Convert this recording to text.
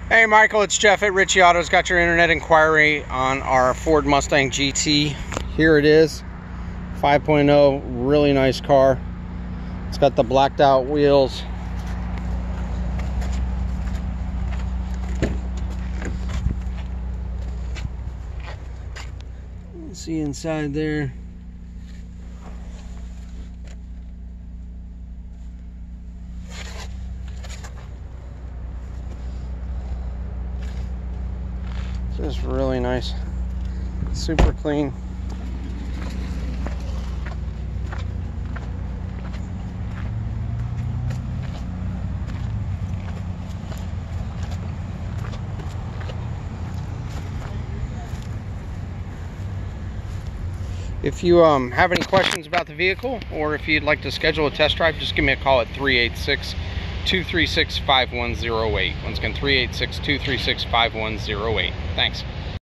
Hey Michael, it's Jeff at Richie Autos. Got your internet inquiry on our Ford Mustang GT. Here it is, 5.0, really nice car. It's got the blacked out wheels. See inside there. Just really nice, super clean. If you have any questions about the vehicle, or if you'd like to schedule a test drive, just give me a call at 386-236-5108. Once again, 386-236-5108. Thanks.